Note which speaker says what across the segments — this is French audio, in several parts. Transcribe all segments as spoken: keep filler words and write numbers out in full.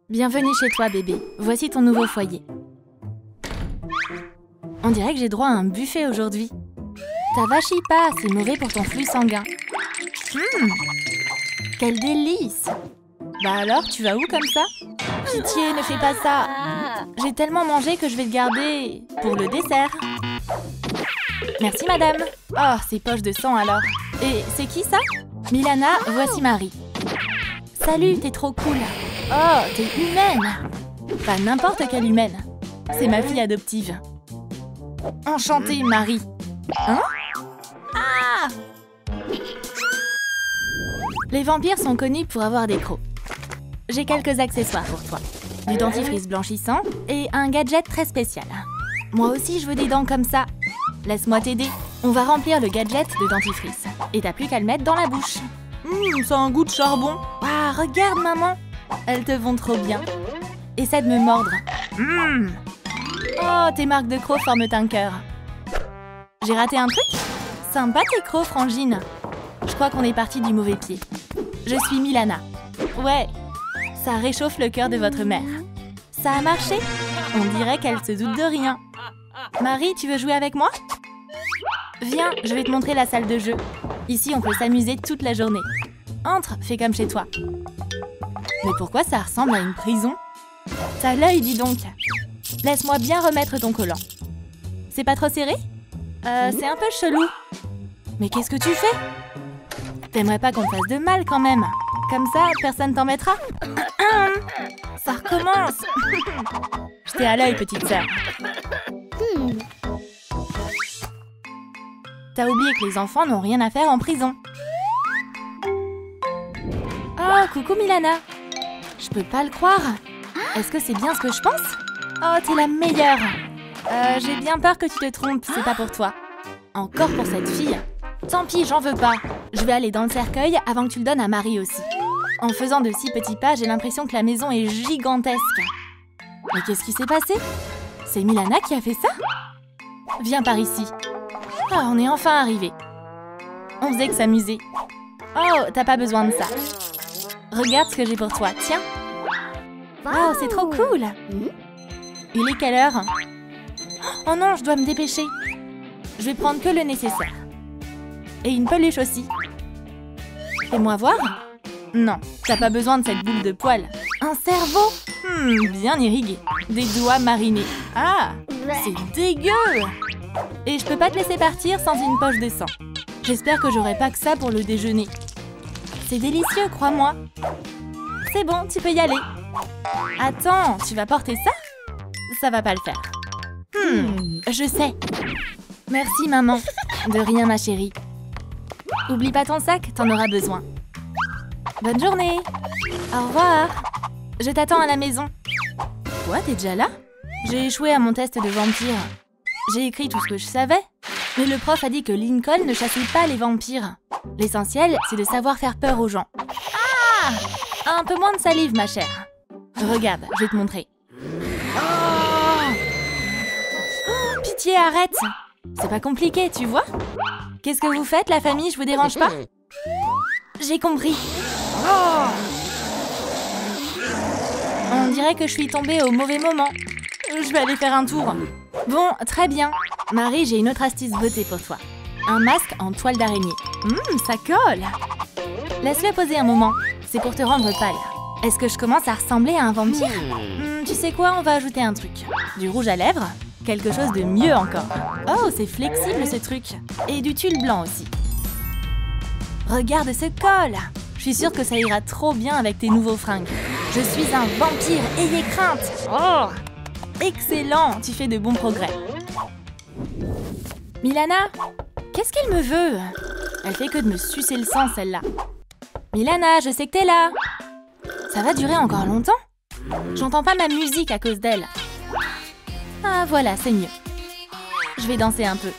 Speaker 1: Bienvenue chez toi, bébé. Voici ton nouveau foyer. On dirait que j'ai droit à un buffet aujourd'hui. T'avachis pas, c'est mauvais pour ton flux sanguin. Hum, quel délice! Bah alors, tu vas où comme ça? Pitié, ne fais pas ça. J'ai tellement mangé que je vais le garder pour le dessert. Merci, madame. Oh, ces poches de sang alors. Et c'est qui ça? Milana, voici Marie. Salut, t'es trop cool. Oh, t'es humaine. Pas n'importe quelle humaine. C'est ma fille adoptive. Enchantée, Marie. Hein? Ah! Les vampires sont connus pour avoir des crocs. J'ai quelques accessoires pour toi. Du dentifrice blanchissant et un gadget très spécial. Moi aussi, je veux des dents comme ça. Laisse-moi t'aider. On va remplir le gadget de dentifrice. Et t'as plus qu'à le mettre dans la bouche. Hum, ça a un goût de charbon. Ah, regarde, maman. Elles te vont trop bien. Essaie de me mordre. Hum. Oh, tes marques de crocs forment un cœur. J'ai raté un truc? Sympa tes crocs, Frangine. Je crois qu'on est parti du mauvais pied. Je suis Milana. Ouais, ça réchauffe le cœur de votre mère. Ça a marché? On dirait qu'elle se doute de rien. Marie, tu veux jouer avec moi? Viens, je vais te montrer la salle de jeu. Ici, on peut s'amuser toute la journée. Entre, fais comme chez toi. Mais pourquoi ça ressemble à une prison? T'as l'œil, dis donc. Laisse-moi bien remettre ton collant. C'est pas trop serré? Euh, c'est un peu chelou. Mais qu'est-ce que tu fais? T'aimerais pas qu'on te fasse de mal quand même? Comme ça, personne t'embêtera. Ça recommence. Je t'ai à l'œil, petite sœur. T'as oublié que les enfants n'ont rien à faire en prison. Oh, coucou Milana. Je peux pas le croire. Est-ce que c'est bien ce que je pense? Oh, t'es la meilleure. Euh, j'ai bien peur que tu te trompes, c'est pas pour toi. Encore pour cette fille? Tant pis, j'en veux pas. Je vais aller dans le cercueil avant que tu le donnes à Marie aussi. En faisant de si petits pas, j'ai l'impression que la maison est gigantesque. Mais qu'est-ce qui s'est passé? C'est Milana qui a fait ça? Viens par ici. Oh, on est enfin arrivés. On faisait que s'amuser. Oh, t'as pas besoin de ça. Regarde ce que j'ai pour toi, tiens. Oh, c'est trop cool. Il est quelle heure? Oh non, je dois me dépêcher. Je vais prendre que le nécessaire. Et une peluche aussi. Fais-moi voir. Non, t'as pas besoin de cette boule de poils. Un cerveau? Hmm, bien irrigué. Des doigts marinés. Ah, c'est dégueu. Et je peux pas te laisser partir sans une poche de sang. J'espère que j'aurai pas que ça pour le déjeuner. C'est délicieux, crois-moi. C'est bon, tu peux y aller. Attends, tu vas porter ça? Ça va pas le faire. Hmm, je sais. Merci, maman. De rien, ma chérie. Oublie pas ton sac, t'en auras besoin. Bonne journée. Au revoir. Je t'attends à la maison. Quoi, t'es déjà là? J'ai échoué à mon test de vampire. J'ai écrit tout ce que je savais. Mais le prof a dit que Lincoln ne chassait pas les vampires. L'essentiel, c'est de savoir faire peur aux gens. Ah! Un peu moins de salive, ma chère. Regarde, je vais te montrer. Oh! Oh, pitié, arrête! C'est pas compliqué, tu vois? Qu'est-ce que vous faites, la famille? Je vous dérange pas? J'ai compris. Oh! On dirait que je suis tombée au mauvais moment. Je vais aller faire un tour. Bon, très bien. Marie, j'ai une autre astuce beauté pour toi. Un masque en toile d'araignée. Hum, ça colle. Laisse-le poser un moment. C'est pour te rendre pâle. Est-ce que je commence à ressembler à un vampire? Hum, Tu sais quoi, on va ajouter un truc. Du rouge à lèvres. Quelque chose de mieux encore. Oh, c'est flexible ce truc. Et du tulle blanc aussi. Regarde ce col. Je suis sûre que ça ira trop bien avec tes nouveaux fringues. Je suis un vampire, ayez crainte. Oh! Excellent, tu fais de bons progrès. Milana, qu'est-ce qu'elle me veut? Elle fait que de me sucer le sang, celle-là. Milana, je sais que t'es là. Ça va durer encore longtemps? J'entends pas ma musique à cause d'elle. Ah, voilà, c'est mieux. Je vais danser un peu.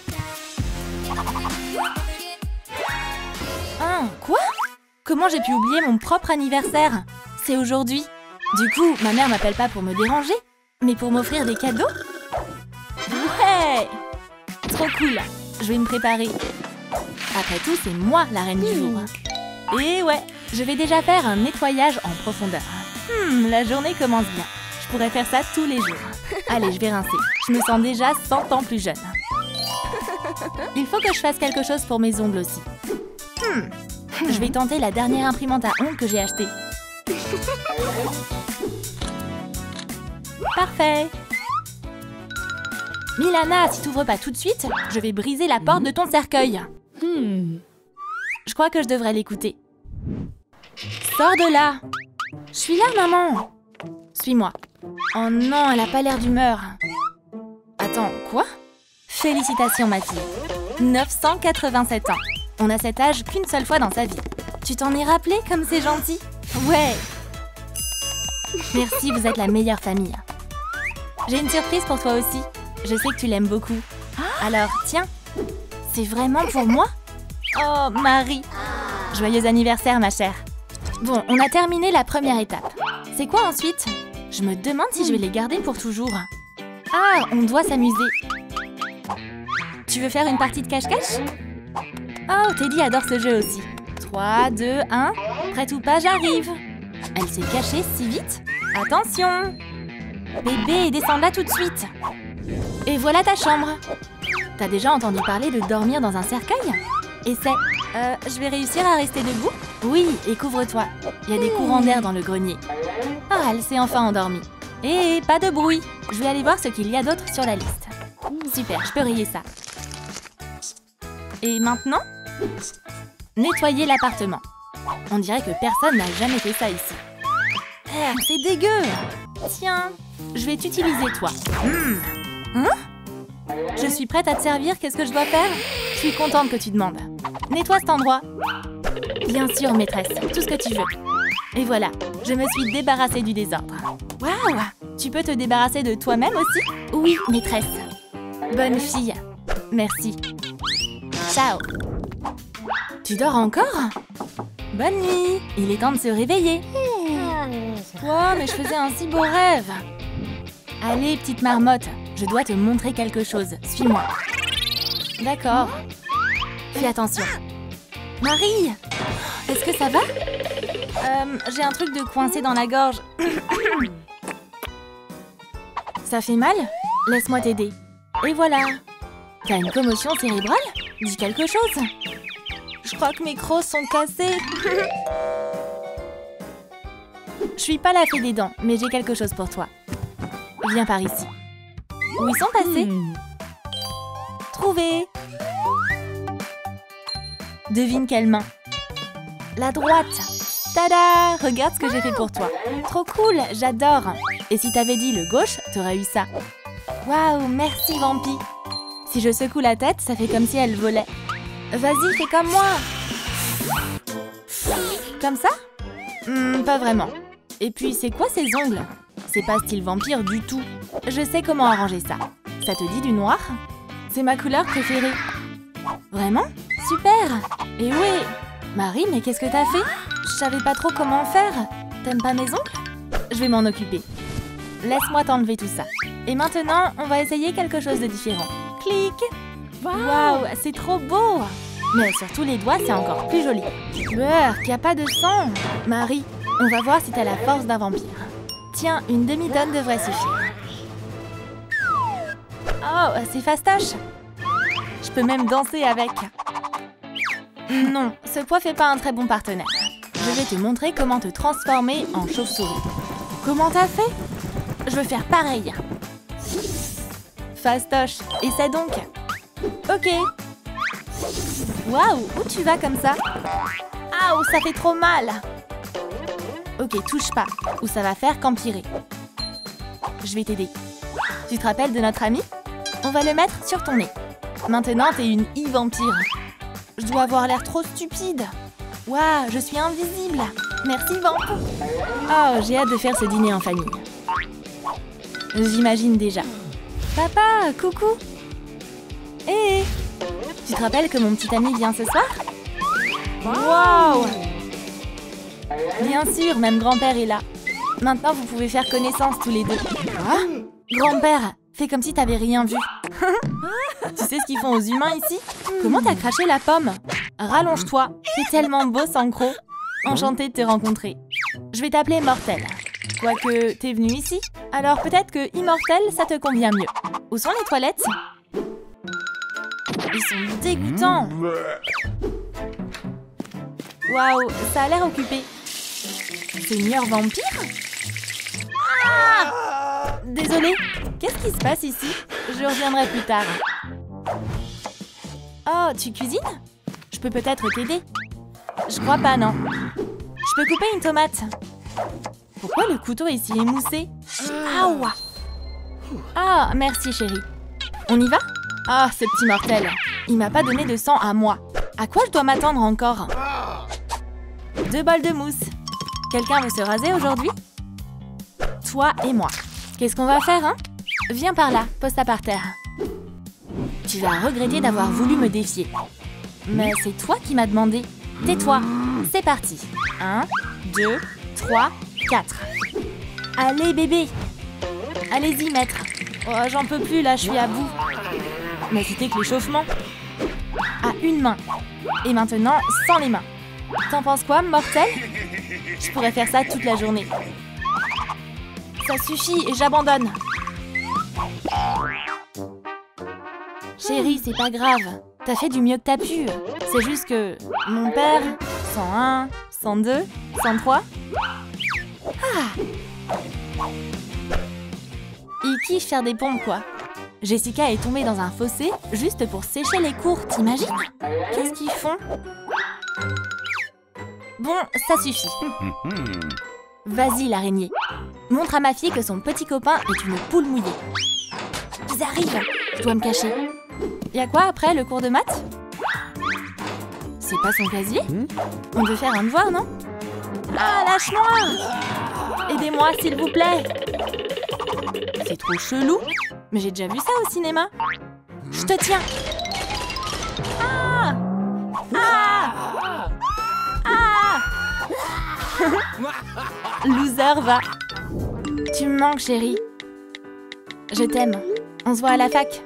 Speaker 1: Ah, quoi? Comment j'ai pu oublier mon propre anniversaire? C'est aujourd'hui. Du coup, ma mère m'appelle pas pour me déranger, mais pour m'offrir des cadeaux? Ouais! Trop cool! Je vais me préparer. Après tout, c'est moi la reine du jour. Et ouais, je vais déjà faire un nettoyage en profondeur. Hmm, la journée commence bien. Je pourrais faire ça tous les jours. Allez, je vais rincer. Je me sens déjà cent ans plus jeune. Il faut que je fasse quelque chose pour mes ongles aussi. Hmm. Je vais tenter la dernière imprimante à ongles que j'ai achetée. Parfait. Milana, si tu n'ouvres pas tout de suite, je vais briser la porte de ton cercueil. Hmm. Je crois que je devrais l'écouter. Sors de là. Je suis là, maman. Suis-moi. Oh non, elle a pas l'air d'humeur. Attends, quoi? Félicitations, ma fille. neuf cent quatre-vingt-sept ans. On a cet âge qu'une seule fois dans sa vie. Tu t'en es rappelé comme c'est gentil? Ouais. Merci, vous êtes la meilleure famille. J'ai une surprise pour toi aussi. Je sais que tu l'aimes beaucoup. Alors, tiens. C'est vraiment pour moi? Oh, Marie. Joyeux anniversaire, ma chère. Bon, on a terminé la première étape. C'est quoi ensuite? Je me demande si je vais les garder pour toujours. Ah, on doit s'amuser. Tu veux faire une partie de cache-cache? Oh, Teddy adore ce jeu aussi. trois, deux, un. Prête ou pas, j'arrive. Elle s'est cachée si vite. Attention. Bébé, descends là tout de suite. Et voilà ta chambre. T'as déjà entendu parler de dormir dans un cercueil? Essaie. Euh, je vais réussir à rester debout? Oui, et couvre-toi. Il y a des courants d'air dans le grenier. Ah, elle s'est enfin endormie. Hé, pas de bruit. Je vais aller voir ce qu'il y a d'autre sur la liste. Super, je peux rayer ça. Et maintenant? Nettoyer l'appartement. On dirait que personne n'a jamais fait ça ici. Ah, c'est dégueu. Tiens, je vais t'utiliser toi. Mmh. Hein? Je suis prête à te servir, qu'est-ce que je dois faire? Je suis contente que tu demandes. Nettoie cet endroit. Bien sûr, maîtresse, tout ce que tu veux. Et voilà, je me suis débarrassée du désordre. Waouh! Tu peux te débarrasser de toi-même aussi? Oui, maîtresse. Bonne fille. Merci. Ciao. Tu dors encore? Bonne nuit. Il est temps de se réveiller. Oh, mais je faisais un si beau rêve. Allez, petite marmotte, je dois te montrer quelque chose. Suis-moi. D'accord. Fais attention. Marie! Est-ce que ça va? Euh, j'ai un truc de coincé dans la gorge. Ça fait mal? Laisse-moi t'aider. Et voilà. T'as une commotion cérébrale? Dis quelque chose. Je crois que mes crocs sont cassés. Je suis pas la fée des dents, mais j'ai quelque chose pour toi. Viens par ici. Où ils sont passés? Hmm. Trouvé. Devine quelle main? La droite. Tada! Regarde ce que j'ai fait pour toi. Trop cool, j'adore. Et si t'avais dit le gauche, t'aurais eu ça. Waouh, merci Vampi. Si je secoue la tête, ça fait comme si elle volait. Vas-y, fais comme moi. Comme ça? hmm, Pas vraiment. Et puis, c'est quoi ces ongles? C'est pas style vampire du tout. Je sais comment arranger ça. Ça te dit du noir? C'est ma couleur préférée. Vraiment? Super! Et oui! Marie, mais qu'est-ce que t'as fait? Je savais pas trop comment faire. T'aimes pas mes ongles? Je vais m'en occuper. Laisse-moi t'enlever tout ça. Et maintenant, on va essayer quelque chose de différent. Clic! Waouh, c'est trop beau! Mais sur tous les doigts, c'est encore plus joli. Beurre, qu'il n'y a pas de sang! Marie, on va voir si t'as la force d'un vampire. Tiens, une demi-tonne devrait suffire. Oh, c'est fastoche! Je peux même danser avec. Non, ce poids fait pas un très bon partenaire. Je vais te montrer comment te transformer en chauve-souris. Comment t'as fait? Je veux faire pareil. Fastoche, essaie donc. Ok. Waouh, où tu vas comme ça? Aouh, ça fait trop mal. Ok, touche pas, ou ça va faire qu'empirer. Je vais t'aider. Tu te rappelles de notre ami? On va le mettre sur ton nez. Maintenant, t'es une e-vampire. Je dois avoir l'air trop stupide. Waouh, je suis invisible. Merci, Vamp. Oh, j'ai hâte de faire ce dîner en famille. J'imagine déjà. Papa, coucou. Hé, hey, tu te rappelles que mon petit ami vient ce soir? Waouh! Bien sûr, même grand-père est là. Maintenant, vous pouvez faire connaissance tous les deux. Quoi? Grand-père, fais comme si t'avais rien vu. Tu sais ce qu'ils font aux humains ici? Comment t'as craché la pomme? Rallonge-toi, c'est tellement beau sans croc. Enchantée de te rencontrer. Je vais t'appeler Mortel. Quoique, t'es venu ici. Alors peut-être que immortel, ça te convient mieux. Où sont les toilettes? Ils sont dégoûtants. Waouh, ça a l'air occupé. Seigneur vampire? Ah! Désolée, qu'est-ce qui se passe ici? Je reviendrai plus tard. Oh, tu cuisines? Je peux peut-être t'aider. Je crois pas, non. Je peux couper une tomate. Pourquoi le couteau est si émoussé? Aouh! Ah, merci chérie. On y va? Ah, ce petit mortel. Il m'a pas donné de sang à moi. À quoi je dois m'attendre encore? Deux bols de mousse. Quelqu'un veut se raser aujourd'hui? Toi et moi. Qu'est-ce qu'on va faire, hein? Viens par là, pose-toi par terre. Tu vas regretter d'avoir voulu me défier. Mais c'est toi qui m'as demandé. Tais-toi. C'est parti. Un, deux, trois, quatre. Allez, bébé. Allez-y, maître. Oh, j'en peux plus, là, je suis à bout. Mais c'était que l'échauffement. À une main. Et maintenant, sans les mains. T'en penses quoi, mortel? Je pourrais faire ça toute la journée. Ça suffit et j'abandonne. Chérie, c'est pas grave. T'as fait du mieux que t'as pu. C'est juste que mon père, cent un, cent deux, cent trois... Ah! Il kiffe faire des pompes, quoi. Jessica est tombée dans un fossé juste pour sécher les cours, t'imagines? Qu'est-ce qu'ils font? Bon, ça suffit. Vas-y, l'araignée. Montre à ma fille que son petit copain est une poule mouillée. Ils arrivent. Je dois me cacher. Y'a quoi après le cours de maths? C'est pas son casier? On veut faire un devoir, non? Ah, lâche-moi! Aidez-moi, s'il vous plaît. C'est trop chelou. Mais j'ai déjà vu ça au cinéma. Je te tiens. Ah! Ah! Ah! Loser, va. Tu me manques, chérie. Je t'aime. On se voit à la fac.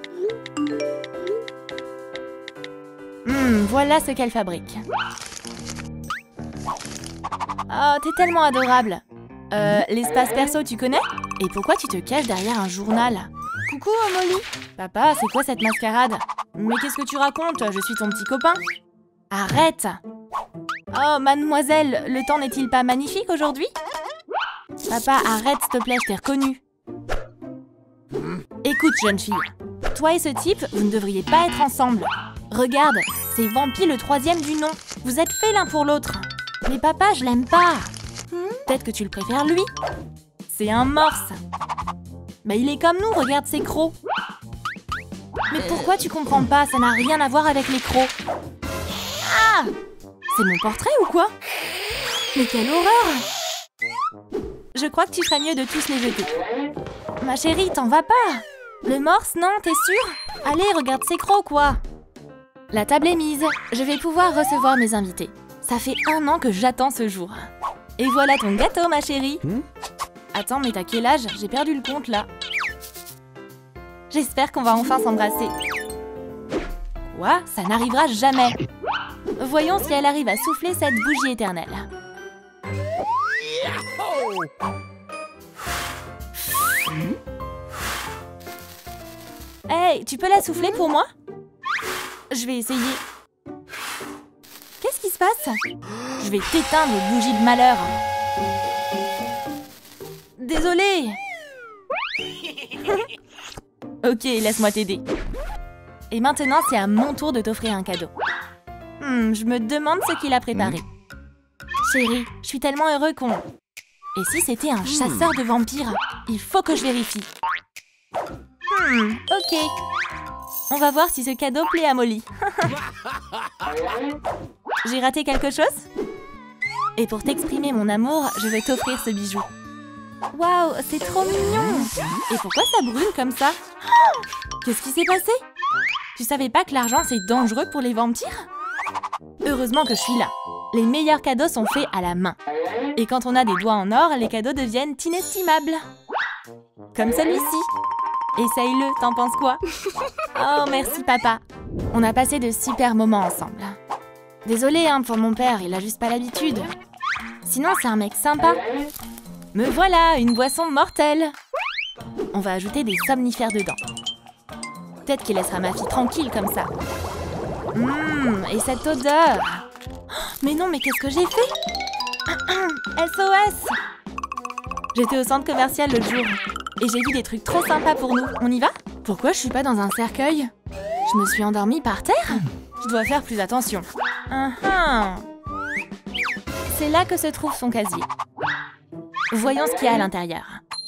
Speaker 1: Hmm, voilà ce qu'elle fabrique. Oh, t'es tellement adorable. Euh, l'espace perso, tu connais? Et pourquoi tu te caches derrière un journal? Coucou, Molly. Papa, c'est quoi cette mascarade? Mais qu'est-ce que tu racontes? Je suis ton petit copain. Arrête! Oh, mademoiselle, le temps n'est-il pas magnifique aujourd'hui? Papa, arrête, s'il te plaît, je t'ai reconnue. Écoute, jeune fille. Toi et ce type, vous ne devriez pas être ensemble. Regarde, c'est Vampy le troisième du nom. Vous êtes faits l'un pour l'autre. Mais papa, je l'aime pas. Peut-être que tu le préfères lui. C'est un morse. Mais il est comme nous, regarde ses crocs. Mais pourquoi tu comprends pas? Ça n'a rien à voir avec les crocs. Ah! C'est mon portrait ou quoi? Mais quelle horreur! Je crois que tu ferais mieux de tous les jeter. Ma chérie, t'en vas pas? Le morse, non, t'es sûre? Allez, regarde ses crocs, quoi. La table est mise. Je vais pouvoir recevoir mes invités. Ça fait un an que j'attends ce jour. Et voilà ton gâteau, ma chérie. Attends, mais t'as quel âge? J'ai perdu le compte, là. J'espère qu'on va enfin s'embrasser. Quoi? Ça n'arrivera jamais. Voyons si elle arrive à souffler cette bougie éternelle. Hey, tu peux la souffler pour moi? Je vais essayer. Qu'est-ce qui se passe? Je vais t'éteindre, bougie de malheur. Désolée. Ok, laisse-moi t'aider. Et maintenant, c'est à mon tour de t'offrir un cadeau. Hmm, je me demande ce qu'il a préparé. Chérie, je suis tellement heureux qu'on... Et si c'était un chasseur de vampires? Il faut que je vérifie. Hmm, ok. On va voir si ce cadeau plaît à Molly. J'ai raté quelque chose? Et pour t'exprimer mon amour, je vais t'offrir ce bijou. Waouh, c'est trop mignon! Et pourquoi ça brûle comme ça? Qu'est-ce qui s'est passé? Tu savais pas que l'argent c'est dangereux pour les vampires? Heureusement que je suis là. Les meilleurs cadeaux sont faits à la main. Et quand on a des doigts en or, les cadeaux deviennent inestimables. Comme celui-ci. Essaye-le, t'en penses quoi? Oh, merci papa. On a passé de super moments ensemble. Désolée hein, pour mon père, il a juste pas l'habitude. Sinon, c'est un mec sympa. Me voilà, une boisson mortelle. On va ajouter des somnifères dedans. Peut-être qu'il laissera ma fille tranquille comme ça. Hum, et cette odeur. Mais non, mais qu'est-ce que j'ai fait? S O S. J'étais au centre commercial l'autre jour et j'ai vu des trucs trop sympas pour nous. On y va? Pourquoi je suis pas dans un cercueil? Je me suis endormie par terre? Je dois faire plus attention. Uh-huh. C'est là que se trouve son casier. Voyons ce qu'il y a à l'intérieur.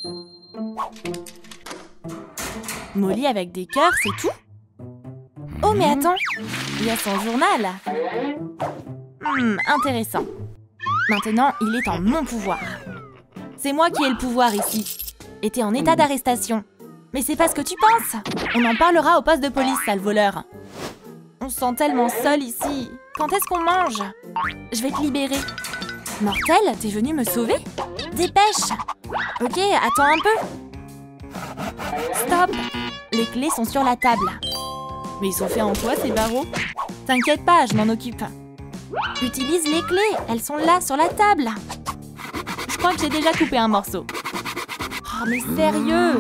Speaker 1: Molly avec des cœurs, c'est tout? Oh, mais attends, il y a son journal. Hmm, intéressant. Maintenant, il est en mon pouvoir. C'est moi qui ai le pouvoir ici. Et t'es en état d'arrestation. Mais c'est pas ce que tu penses. On en parlera au poste de police, sale voleur. On se sent tellement seul ici. Quand est-ce qu'on mange? Je vais te libérer. Mortel, t'es venu me sauver? Dépêche! Ok, attends un peu. Stop! Les clés sont sur la table. Mais ils sont faits en quoi, ces barreaux? T'inquiète pas, je m'en occupe. Utilise les clés, elles sont là, sur la table. Je crois que j'ai déjà coupé un morceau. Oh, mais sérieux!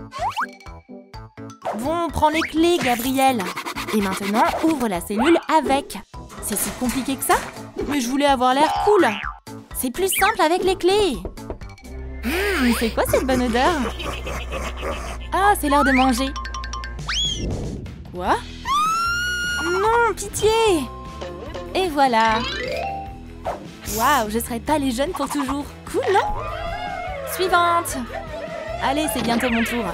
Speaker 1: Bon, prends les clés, Gabriel. Et maintenant, ouvre la cellule avec. C'est si compliqué que ça? Mais je voulais avoir l'air cool. C'est plus simple avec les clés. Hum, c'est quoi cette bonne odeur? Ah, c'est l'heure de manger. Quoi? Non, pitié! Et voilà. Waouh, je serai pas les jeunes pour toujours. Cool, non? Suivante. Allez, c'est bientôt mon tour.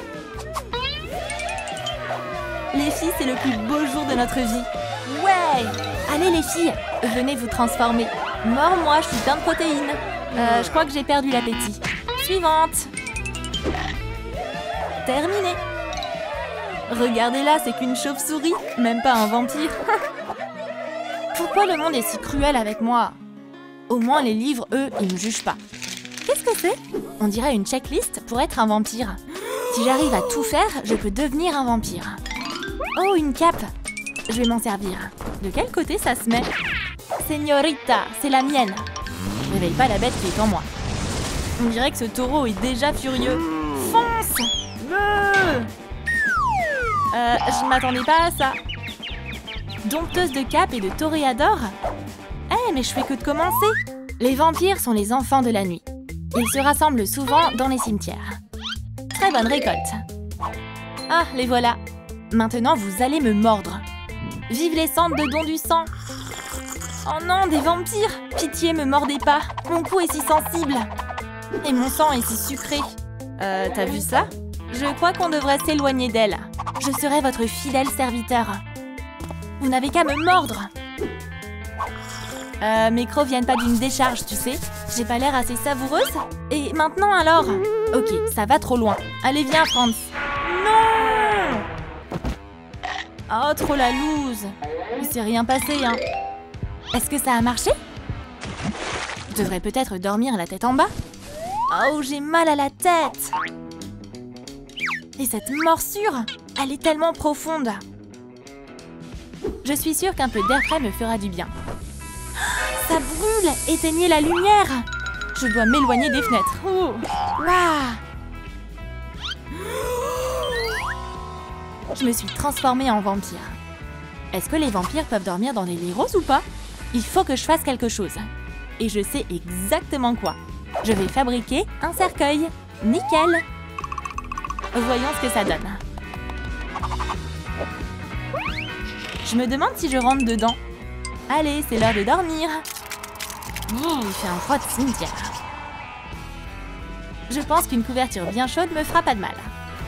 Speaker 1: Les filles, c'est le plus beau jour de notre vie. Ouais! Allez les filles, venez vous transformer. Mors-moi, je suis plein de protéines. Euh, je crois que j'ai perdu l'appétit. Suivante. Terminé. Regardez-la, c'est qu'une chauve-souris, même pas un vampire. Pourquoi le monde est si cruel avec moi? Au moins les livres, eux, ils me jugent pas. Qu'est-ce que c'est? On dirait une checklist pour être un vampire. Si j'arrive à tout faire, je peux devenir un vampire. Oh, une cape. Je vais m'en servir. De quel côté ça se met? Señorita, c'est la mienne. Réveille pas la bête qui est en moi. On dirait que ce taureau est déjà furieux. Fonce! Euh, je ne m'attendais pas à ça. Dompteuse de cape et de toréador? Eh, hey, mais je fais que de commencer. Les vampires sont les enfants de la nuit. Ils se rassemblent souvent dans les cimetières. Très bonne récolte. Ah, les voilà. Maintenant, vous allez me mordre. Vive les cendres de don du sang. Oh non, des vampires! Pitié, me mordez pas. Mon cou est si sensible. Et mon sang est si sucré. Euh, t'as vu ça? Je crois qu'on devrait s'éloigner d'elle. Je serai votre fidèle serviteur. Vous n'avez qu'à me mordre. Euh, mes crocs viennent pas d'une décharge, tu sais. J'ai pas l'air assez savoureuse. Et maintenant alors? Ok, ça va trop loin. Allez, viens, Franz. Non! Oh, trop la loose. Il s'est rien passé, hein. Est-ce que ça a marché? Je devrais peut-être dormir la tête en bas. Oh, j'ai mal à la tête. Et cette morsure, elle est tellement profonde. Je suis sûre qu'un peu d'air frais me fera du bien. Ça brûle! Éteignez la lumière! Je dois m'éloigner des fenêtres. Oh. Waouh! Je me suis transformée en vampire. Est-ce que les vampires peuvent dormir dans des lits roses ou pas? Il faut que je fasse quelque chose. Et je sais exactement quoi. Je vais fabriquer un cercueil. Nickel! Voyons ce que ça donne. Je me demande si je rentre dedans. Allez, c'est l'heure de dormir. Oh, il fait un froid de cimetière. Je pense qu'une couverture bien chaude me fera pas de mal.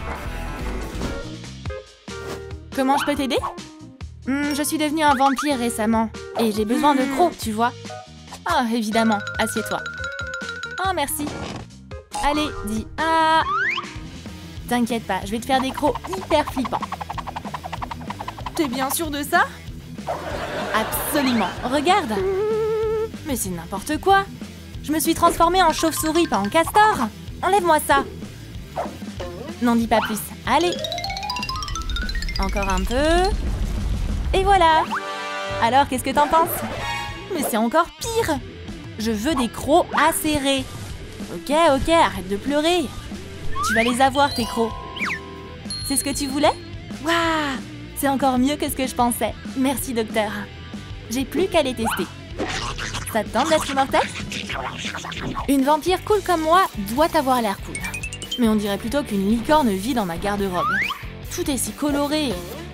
Speaker 1: Comment je peux t'aider? hmm, Je suis devenue un vampire récemment. Et j'ai besoin de crocs, tu vois. Ah, oh, évidemment. Assieds-toi. Oh, merci. Allez, dis « Ah !» T'inquiète pas, je vais te faire des crocs hyper flippants. T'es bien sûr de ça? Absolument. Regarde. Mais c'est n'importe quoi. Je me suis transformée en chauve-souris, pas en castor. Enlève-moi ça. N'en dis pas plus. Allez. Encore un peu. Et voilà. Alors, qu'est-ce que t'en penses? Mais c'est encore pire. Je veux des crocs acérés. Ok, ok, arrête de pleurer. Tu vas les avoir, tes crocs. C'est ce que tu voulais? Waouh! C'est encore mieux que ce que je pensais. Merci, docteur. J'ai plus qu'à les tester. Ça te tente d'être immortel? Une vampire cool comme moi doit avoir l'air cool. Mais on dirait plutôt qu'une licorne vit dans ma garde-robe. Tout est si coloré.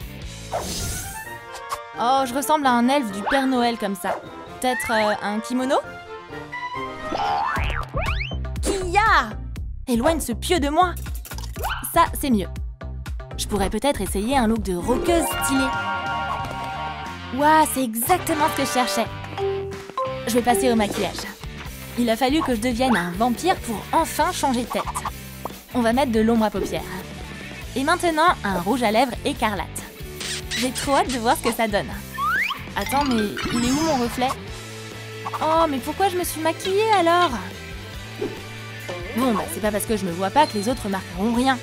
Speaker 1: Oh, je ressemble à un elfe du Père Noël comme ça. Peut-être euh, un kimono? Kia! Éloigne ce pieu de moi! Ça, c'est mieux. Je pourrais peut-être essayer un look de rockeuse stylé. Waouh, c'est exactement ce que je cherchais. Je vais passer au maquillage. Il a fallu que je devienne un vampire pour enfin changer de tête. On va mettre de l'ombre à paupières. Et maintenant, un rouge à lèvres écarlate. J'ai trop hâte de voir ce que ça donne. Attends, mais il est où mon reflet? Oh, mais pourquoi je me suis maquillée alors? Bon, bah c'est pas parce que je me vois pas que les autres remarqueront rien.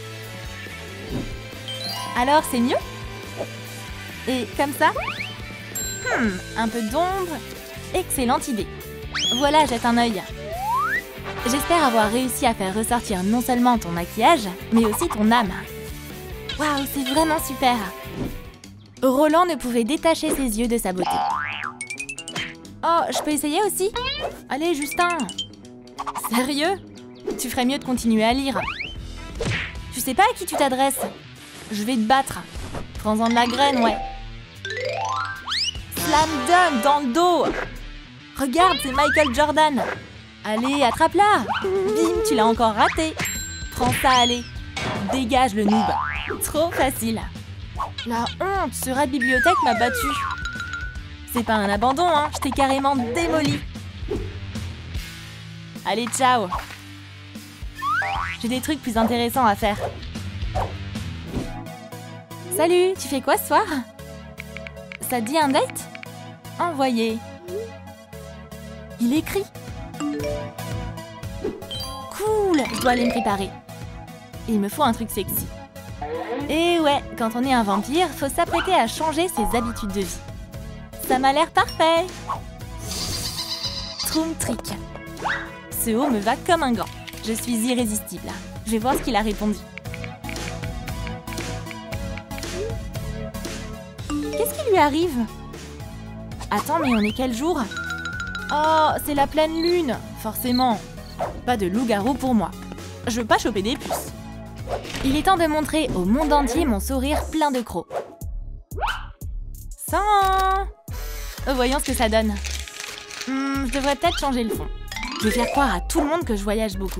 Speaker 1: Alors, c'est mieux? Et comme ça? Hmm, un peu d'ombre. Excellente idée. Voilà, jette un œil. J'espère avoir réussi à faire ressortir non seulement ton maquillage, mais aussi ton âme. Waouh, c'est vraiment super. Roland ne pouvait détacher ses yeux de sa beauté. Oh, je peux essayer aussi? Allez, Justin. Sérieux? Tu ferais mieux de continuer à lire. Tu sais pas à qui tu t'adresses? Je vais te battre. Prends-en de la graine, ouais. Slam dunk dans le dos. Regarde, c'est Michael Jordan. Allez, attrape-la. Bim, tu l'as encore raté. Prends ça, allez. Dégage le noob. Trop facile. La honte, ce rat de bibliothèque m'a battu. C'est pas un abandon, hein. Je t'ai carrément démoli. Allez, ciao. J'ai des trucs plus intéressants à faire. Salut, tu fais quoi ce soir? Ça te dit un date? Envoyé. Il écrit. Cool, je dois aller me préparer. Il me faut un truc sexy. Et ouais, quand on est un vampire, faut s'apprêter à changer ses habitudes de vie. Ça m'a l'air parfait. Troom trick. Ce haut me va comme un gant. Je suis irrésistible. Je vais voir ce qu'il a répondu. Qu'est-ce qui lui arrive? Attends, mais on est quel jour? Oh, c'est la pleine lune, forcément. Pas de loup-garou pour moi. Je veux pas choper des puces. Il est temps de montrer au monde entier mon sourire plein de crocs. cent Voyons ce que ça donne. Hmm, je devrais peut-être changer le fond. Je vais faire croire à tout le monde que je voyage beaucoup.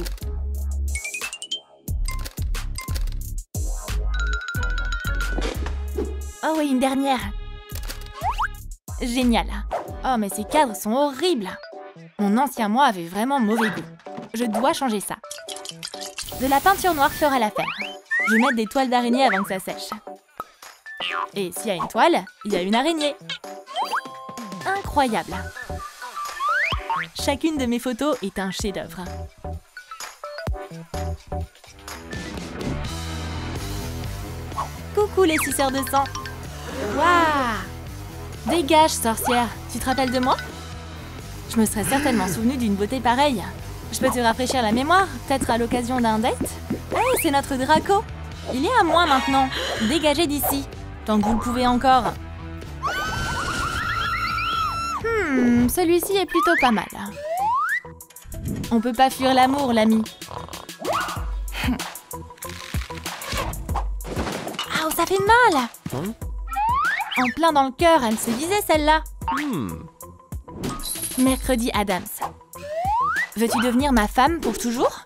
Speaker 1: Oh oui, une dernière. Génial. Oh, mais ces cadres sont horribles. Mon ancien moi avait vraiment mauvais goût. Je dois changer ça. De la peinture noire fera l'affaire. Je vais mettre des toiles d'araignée avant que ça sèche. Et s'il y a une toile, il y a une araignée. Incroyable. Chacune de mes photos est un chef-d'œuvre. Coucou les suceurs de sang. Waouh! Dégage, sorcière. Tu te rappelles de moi? Je me serais certainement souvenue d'une beauté pareille. Je peux te rafraîchir la mémoire, peut-être à l'occasion d'un date? Hey, c'est notre Draco. Il est à moi maintenant. Dégagez d'ici, tant que vous le pouvez encore. Hmm, celui-ci est plutôt pas mal. On peut pas fuir l'amour, l'ami. Ah, ça fait mal. En plein dans le cœur, elle se visait celle-là. Hmm. Mercredi Adams. Veux-tu devenir ma femme pour toujours?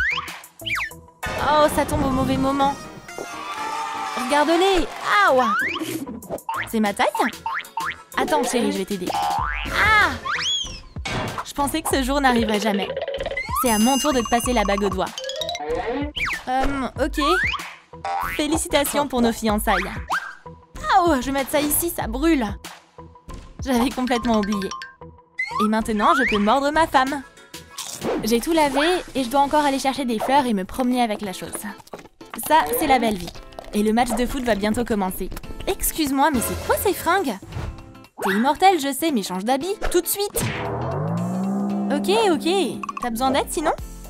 Speaker 1: Oh, ça tombe au mauvais moment. Regarde-les. Aouh! C'est ma taille? Attends, chérie, je vais t'aider. Ah! Je pensais que ce jour n'arriverait jamais. C'est à mon tour de te passer la bague au doigt. Hum, ok. Félicitations pour nos fiançailles. Oh, je vais mettre ça ici, ça brûle. J'avais complètement oublié. Et maintenant, je peux mordre ma femme. J'ai tout lavé et je dois encore aller chercher des fleurs et me promener avec la chose. Ça, c'est la belle vie. Et le match de foot va bientôt commencer. Excuse-moi, mais c'est quoi ces fringues? T'es immortel, je sais, mais change d'habit, tout de suite. Ok, ok. T'as besoin d'aide sinon?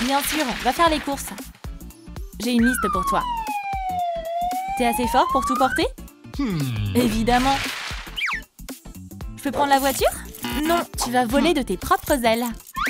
Speaker 1: Bien sûr, va faire les courses. J'ai une liste pour toi. T'es assez fort pour tout porter?
Speaker 2: Hmm.
Speaker 1: Évidemment. Je peux prendre la voiture? Non, tu vas voler de tes propres ailes.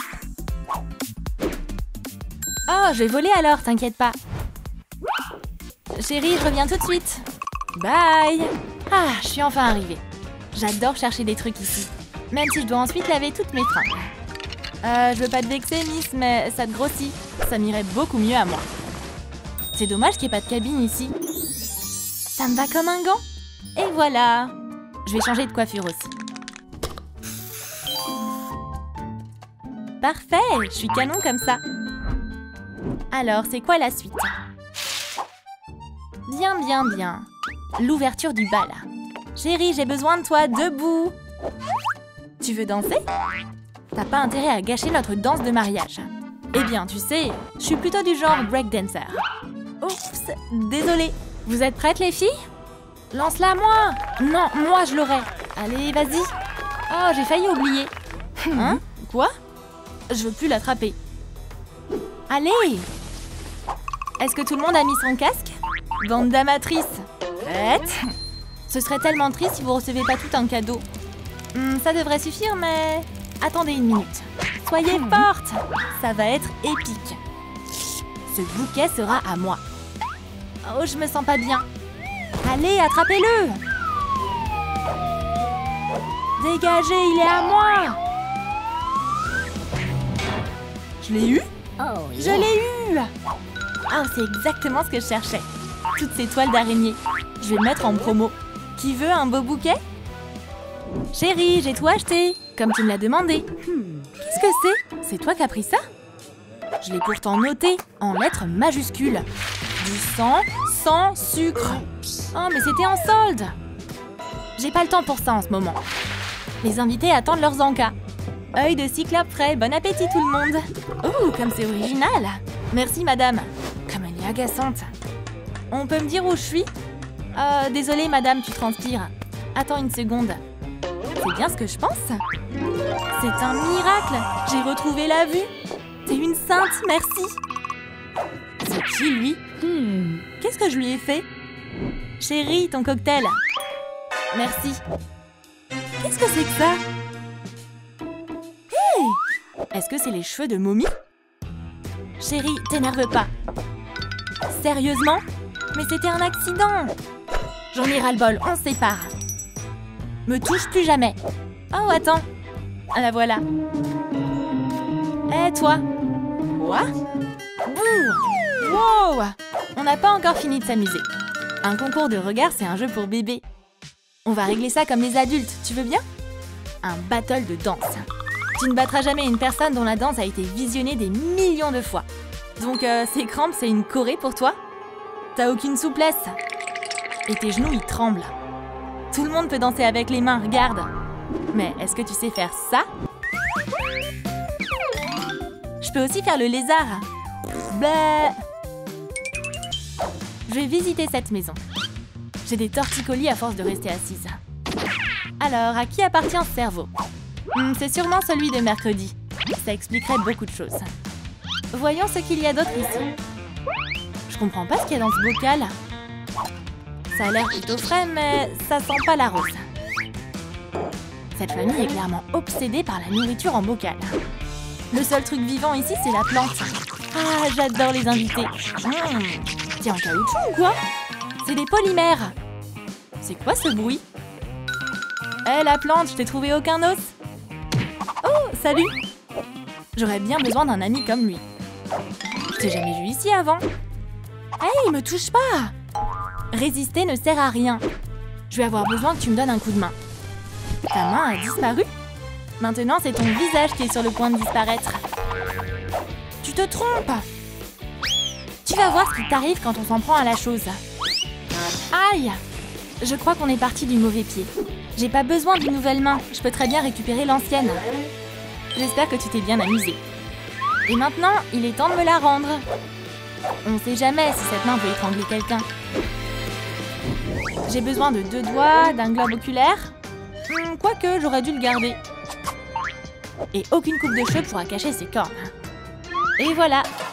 Speaker 1: Oh, je vais voler alors, t'inquiète pas. Chérie, je reviens tout de suite. Bye. Ah, je suis enfin arrivée. J'adore chercher des trucs ici. Même si je dois ensuite laver toutes mes fringues. Euh, je veux pas te vexer, Miss, mais ça te grossit. Ça m'irait beaucoup mieux à moi. C'est dommage qu'il n'y ait pas de cabine ici. Ça me va comme un gant. Et voilà. Je vais changer de coiffure aussi. Parfait, je suis canon comme ça. Alors, c'est quoi la suite? Bien, bien, bien. L'ouverture du bal. Chérie, j'ai besoin de toi, debout. Tu veux danser? T'as pas intérêt à gâcher notre danse de mariage. Eh bien, tu sais, je suis plutôt du genre breakdancer. Oups, désolée. Vous êtes prêtes, les filles? Lance-la, moi. Non, moi, je l'aurai. Allez, vas-y. Oh, j'ai failli oublier. Hein? Quoi? Je veux plus l'attraper. Allez! Est-ce que tout le monde a mis son casque? Bande d'amatrices. Prête? Ce serait tellement triste si vous recevez pas tout un cadeau. Hmm, ça devrait suffire, mais... Attendez une minute. Soyez forte! Ça va être épique. Ce bouquet sera à moi. Oh, je me sens pas bien. Allez, attrapez-le! Dégagez, il est à moi! Je l'ai eu?
Speaker 2: Oh,
Speaker 1: Je l'ai eu! Ah, c'est exactement ce que je cherchais. Toutes ces toiles d'araignée. Je vais le mettre en promo. Qui veut un beau bouquet? Chérie, j'ai tout acheté, comme tu me l'as demandé. Qu'est-ce que c'est? C'est toi qui as pris ça? Je l'ai pourtant noté en lettres majuscules. Du sang sans sucre. Oh, mais c'était en solde. J'ai pas le temps pour ça en ce moment. Les invités attendent leurs encas. Œil de cyclope frais, bon appétit tout le monde. Oh, comme c'est original. Merci madame. Comme elle est agaçante. On peut me dire où je suis? Euh, désolée madame, tu transpires. Attends une seconde. C'est bien ce que je pense. C'est un miracle. J'ai retrouvé la vue. T'es une sainte, merci. C'est qui lui? hmm. Qu'est-ce que je lui ai fait? Chérie, ton cocktail. Merci. Qu'est-ce que c'est que ça? Hey! Est-ce que c'est les cheveux de Momie? Chérie, t'énerve pas. Sérieusement? Mais c'était un accident. J'en ai ras-le-bol, on se sépare. Me touche plus jamais. Oh, attends. La voilà. Eh, toi? Quoi? Bouh! Wow! On n'a pas encore fini de s'amuser. Un concours de regard, c'est un jeu pour bébés. On va régler ça comme les adultes, tu veux bien? Un battle de danse. Tu ne battras jamais une personne dont la danse a été visionnée des millions de fois. Donc, euh, ces crampes, c'est une corée pour toi? T'as aucune souplesse. Et tes genoux, ils tremblent. Tout le monde peut danser avec les mains, regarde. Mais est-ce que tu sais faire ça? Je peux aussi faire le lézard. Bah... Je vais visiter cette maison. J'ai des torticolis à force de rester assise. Alors, à qui appartient ce cerveau? hmm, C'est sûrement celui de mercredi. Ça expliquerait beaucoup de choses. Voyons ce qu'il y a d'autre ici. Je comprends pas ce qu'il y a dans ce bocal. Ça a l'air plutôt frais, mais ça sent pas la rose. Cette famille est clairement obsédée par la nourriture en bocal. Le seul truc vivant ici, c'est la plante. Ah, j'adore les invités. Mmh. C'est en caoutchouc ou quoi? C'est des polymères. C'est quoi ce bruit? Hé, hey, la plante, je t'ai trouvé aucun os. Oh, salut. J'aurais bien besoin d'un ami comme lui. Je t'ai jamais vu ici avant. Hey, me touche pas. Résister ne sert à rien. Je vais avoir besoin que tu me donnes un coup de main. Ta main a disparu? Maintenant, c'est ton visage qui est sur le point de disparaître. Tu te trompes. Tu vas voir ce qui t'arrive quand on s'en prend à la chose. Aïe! Je crois qu'on est parti du mauvais pied. J'ai pas besoin d'une nouvelle main. Je peux très bien récupérer l'ancienne. J'espère que tu t'es bien amusée. Et maintenant, il est temps de me la rendre. On sait jamais si cette main peut étrangler quelqu'un. J'ai besoin de deux doigts, d'un globe oculaire. Hmm, quoique, j'aurais dû le garder. Et aucune coupe de cheveux pourra cacher ses cornes. Et voilà,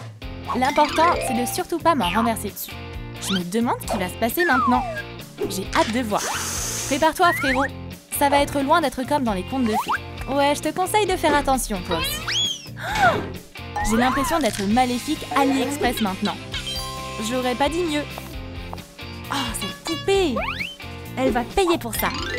Speaker 1: L'important, c'est de surtout pas m'en renverser dessus. Je me demande ce qui va se passer maintenant. J'ai hâte de voir. Prépare-toi, frérot. Ça va être loin d'être comme dans les contes de fées. Ouais, je te conseille de faire attention, toi aussi. Oh, j'ai l'impression d'être maléfique AliExpress maintenant. J'aurais pas dit mieux. Oh, cette poupée! Elle va payer pour ça.